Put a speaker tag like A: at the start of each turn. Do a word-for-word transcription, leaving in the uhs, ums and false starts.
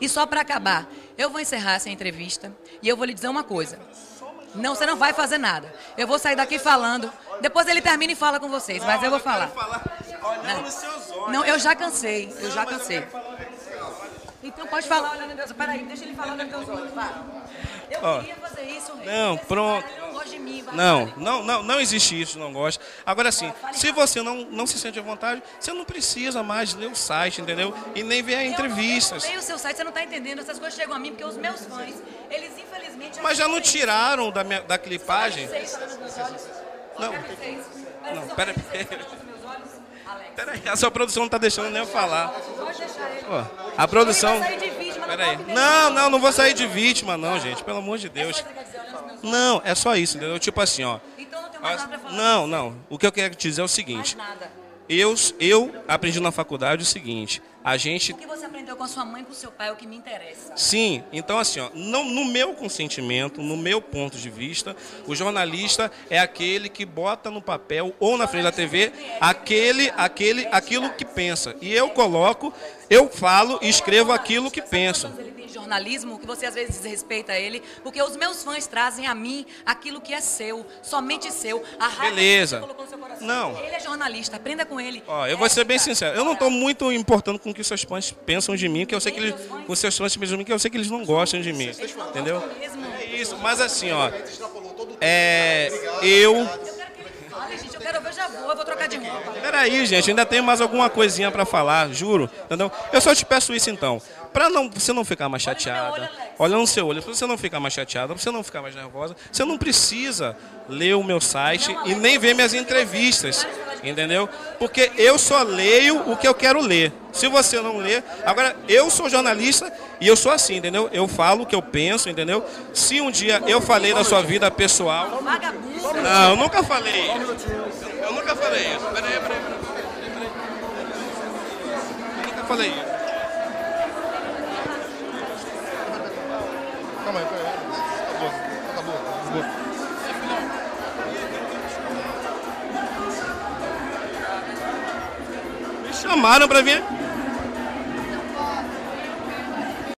A: E só para acabar, eu vou encerrar essa entrevista e eu vou lhe dizer uma coisa. Não, você não vai fazer nada. Eu vou sair daqui falando. Depois ele termina e fala com vocês, mas eu vou falar.
B: Olhando nos seus olhos.
A: Não, eu já cansei, eu já cansei. Então pode falar olhando nos meus olhos. Peraí, deixa ele falar nos meus olhos, vai. Eu
B: Ó,
A: queria fazer isso, Rei.
B: não,
A: Esse
B: pronto.
A: cara, ele não gosta de mim, vai.
B: Não, não, não, não existe isso, não gosta. Agora sim, se você não, não se sente à vontade, você não precisa mais ler o site, entendeu? E nem ver as entrevistas.
A: Eu não leio o seu site, você não está entendendo. Essas coisas chegam a mim porque os meus fãs, eles infelizmente...
B: Mas já não tiraram da, minha, da clipagem? Não, não, pera aí. Pera aí, a sua produção não está deixando nem eu falar.
A: Pode deixar ele.
B: Ó, a produção...
A: Ele vai sair de vítima,
B: Pera aí.
A: não pode
B: Não, não, não vou sair de vítima, não, gente. Pelo amor de Deus. Não, é só isso, entendeu? Tipo assim, ó.
A: Então não tem mais nada pra falar.
B: Não, não. O que eu quero te dizer é o
A: Mais
B: seguinte.
A: nada.
B: Eu, eu aprendi na faculdade o seguinte. A gente...
A: O que você aprendeu com a sua mãe e com o seu pai é o que me interessa.
B: Sim, então assim, ó, não, no meu consentimento, no meu ponto de vista, o jornalista é aquele que bota no papel ou na frente da T V aquele, aquele, aquilo que pensa. E eu coloco, eu falo e escrevo aquilo que penso.
A: Ele tem jornalismo, que você às vezes desrespeita ele, porque os meus fãs trazem a mim aquilo que é seu, somente seu. A raiva
B: Beleza.
A: que você colocou no seu coração.
B: Não.
A: Ele é jornalista, aprenda com ele.
B: Ó, eu vou ser bem sincero, eu não estou muito importando com o que os seus fãs pensam de mim, que eu sei que eles, com os seus fãs pensam de mim, que eu sei que eles não gostam de mim, entendeu? É isso, mas assim, ó, é, eu...
A: Olha, gente, eu quero ver, eu já vou, eu vou trocar de roupa.
B: Peraí, gente, ainda tenho mais alguma coisinha pra falar, juro, entendeu? Eu só te peço isso então, pra não, você não ficar mais chateada, olha no seu olho, pra você não ficar mais chateada, pra você não ficar mais nervosa, você não precisa ler o meu site e nem ver minhas entrevistas, entendeu? Porque eu só leio o que eu quero ler. Se você não ler, agora eu sou jornalista e eu sou assim, entendeu? Eu falo o que eu penso, entendeu? Se um dia eu falei da sua vida pessoal,
A: Vagabundo.
B: não, eu nunca falei. Eu nunca falei isso. Peraí, peraí, peraí. peraí. Eu nunca falei isso.
C: Calma aí, peraí. Acabou. Acabou. Acabou.
B: Me chamaram pra vir.